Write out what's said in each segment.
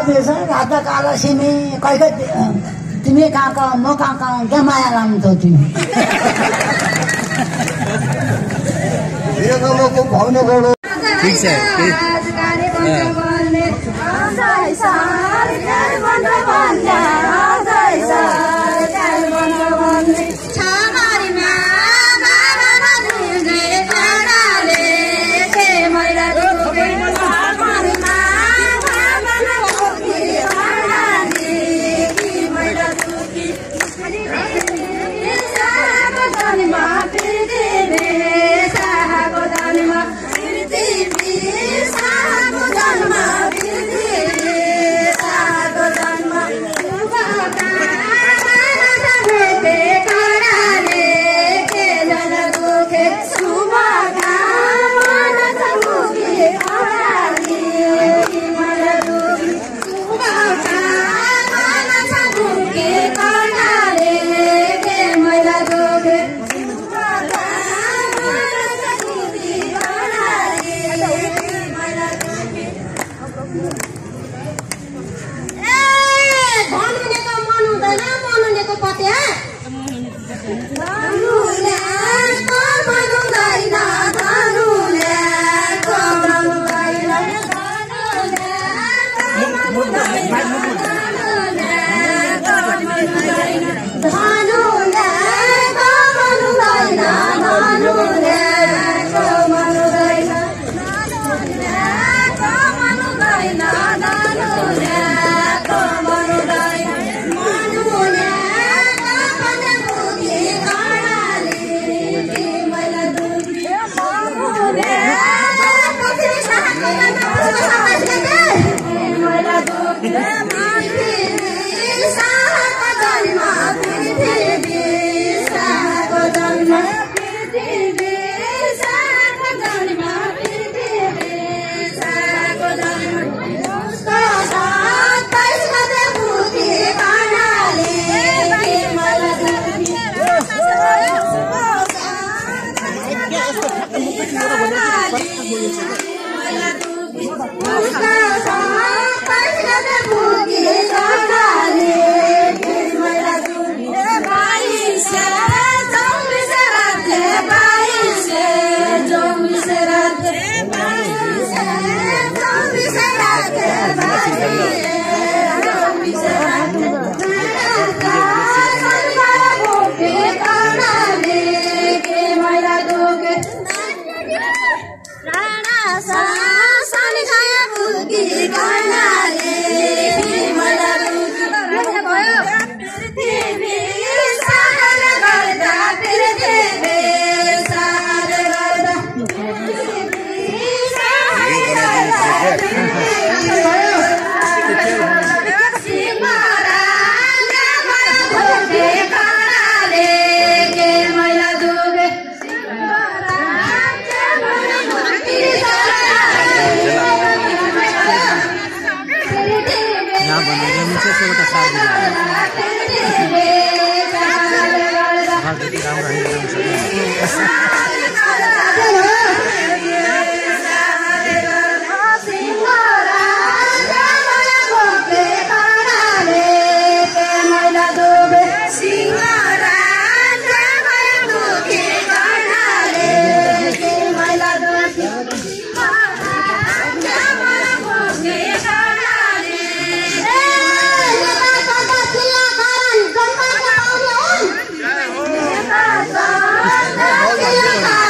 दिएछ रात काला सिमी कहिले तिमी कहाँ म कहाँ क्या माया लाउँछौ तिमी ठीक छ Yeah.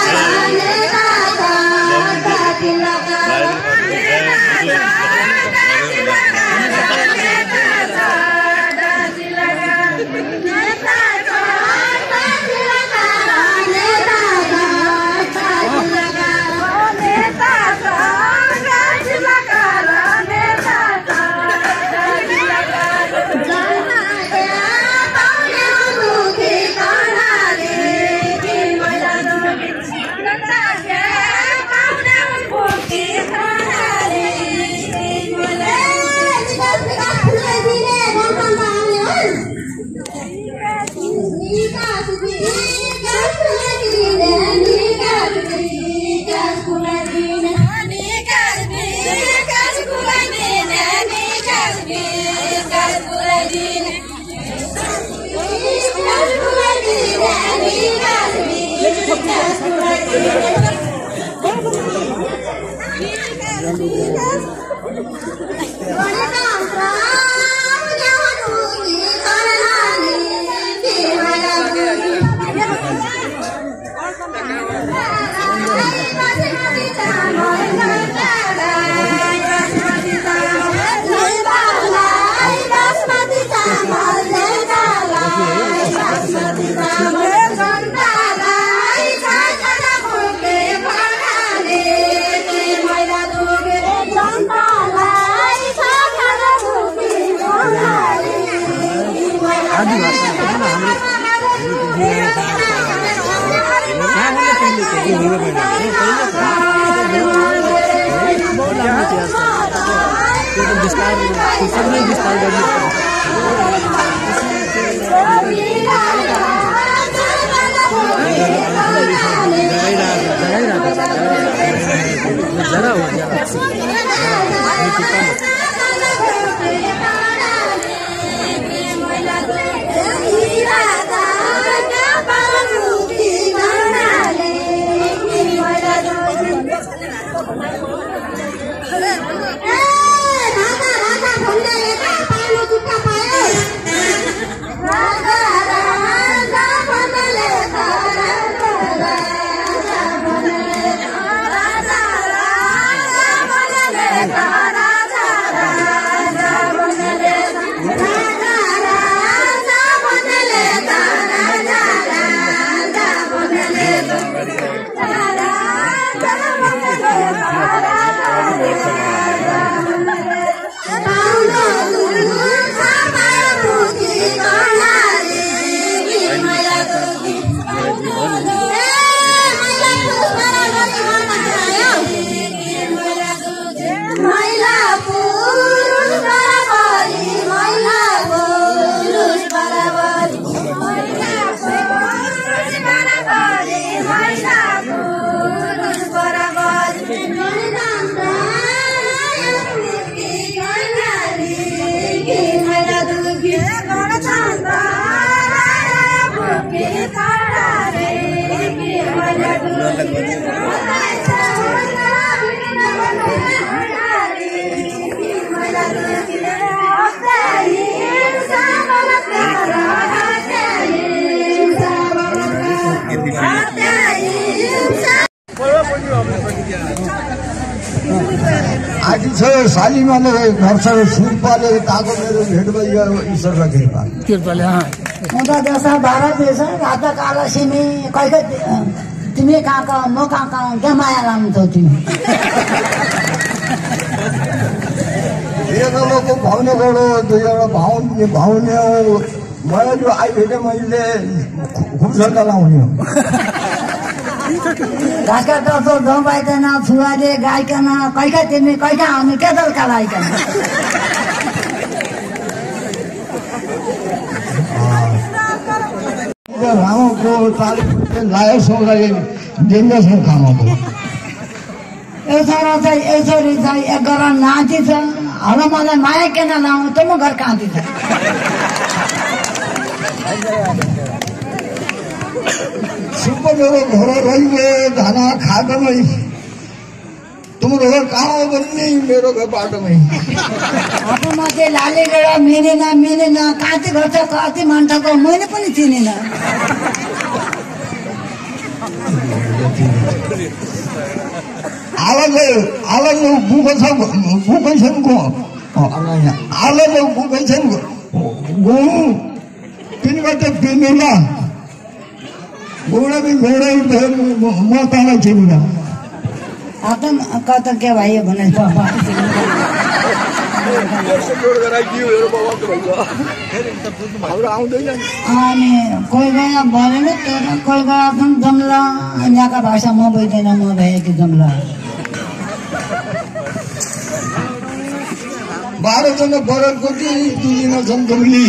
आज सालीमाले घर सुरपाले ताको मेरो भेट भइयो ईश्वरको कृपा कृपाले म त देश भारत देश रात काला सिमी कहिले तिमी कहाँ म कहाँ क्या माया लाउँछौ तिमी एक लोगको भाउने गयो दुईवटा भाउने हो मलाई जो आइभेटे मैले खुर्सका लाउने हो घाँस काट्छौ गाउँ पाइँदैन छुवाले गाइकन कहिले तिमी कहिले आउने क्या दलका लाइकन रामको तालिम लायो सौलाई दिँदैछ खामाको यसरी चाहिँ यसरी चाहिँ एक घर नाति छ हलो मलाई माया किन लाउँ त म घर काँति छ सुप मेरो घर रहिए खाना खाटमै तिम्रो घर कहाँ हो भन्ने मेरो घर बाटोमै आफूमा चाहिँ लाली गएर मिलेन काँति गर्छ कति मान्छेको मैले पनि चिनिन आलले बुको छ बुकै छन् गो आलले बुकै छन् गो तिनबाट पिर्नुला घोडा म तँलाई चिनिन आतम कता के भाइयो भने अनि कोही बेला भनेन तर कोही बेला पनि जम्ला यहाँका भाषा म बुझ्दैन म भएकी जम्ला 12 जना बरको दुईजना छन् दुम्ली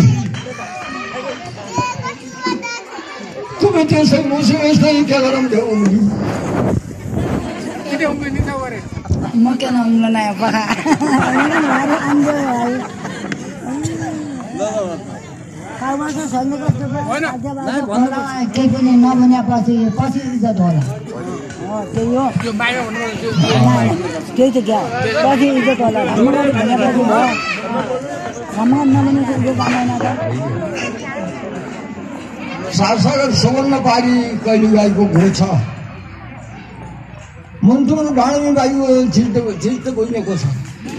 तुम्हें त्यसै मुसी यस्तै के गरम देऊ म किन उम्लो नयाँ पखा केही पनि नभने पछि इज्जत होला त्यही हो त्यही त क्या पछि इज्जत होला हाम्रो भनेपछि भयो समाज नबने यो बनाएन त सागसागर सुवर्ण पारी कहिले गाईको गो छ मन्टुमा डाँडीमा गाईको चिज त गइरहेको छ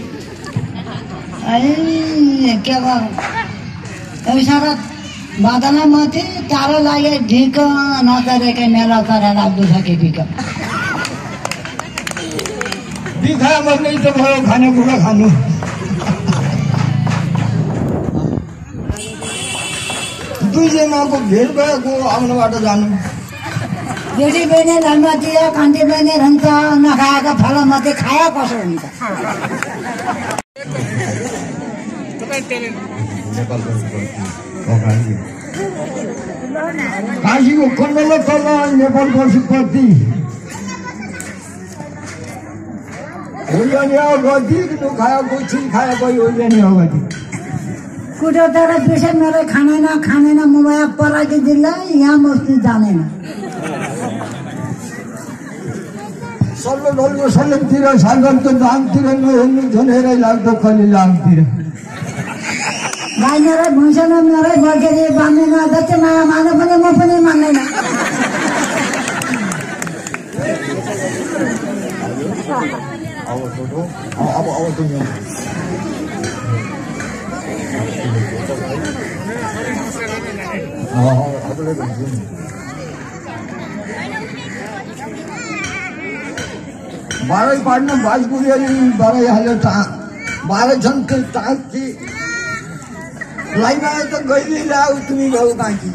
के सारा बादला माथि टाढो लागे ढिक नचरेकै मेला चरा लाग्दो छ के ढिक बिखा मात्रै त भयो खानेकुरा खानु दुईजनाको भेट भएको आउनबाट जानु जेठी बहिनी धनमातिर कान्ति बहिनी रहन्छ नखाएका फल मात्रै खाया कसो हुन्छ काशीको कन्डल तल नेपाल पशुपति होइन गति खाएको छिन खाएको होइन गति कुटो तर पिसे मेरो खानेन मोबाइल पराकी जिल्ला यहाँ बस्नु जानेन सल्लो डल्लो सलेमतिर सागरको दामतिर नहेर्नु झनेरै लाग्दो कलि लामतिर भाइ मेरै भुइँसँग मेरै बगेरी बाँध्दैन जति माया माने पनि म पनि मान्दैन बाह्रै पाड्न बाजपुरी बाह्रै हाल्यो बाह्रै छन् टाँकी लाइन आयो त गइली ल्याऊ तिमी गयो काँकी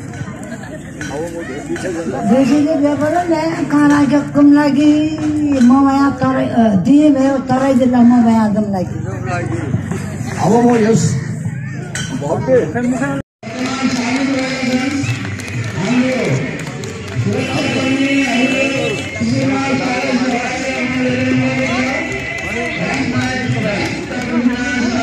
बेसीले बेगर कहाँ लाग्यो कुम लागि म यहाँ तराई दिए भयो तराई जिल्ला म यहाँ जाउँ लागि अब म यस भव्य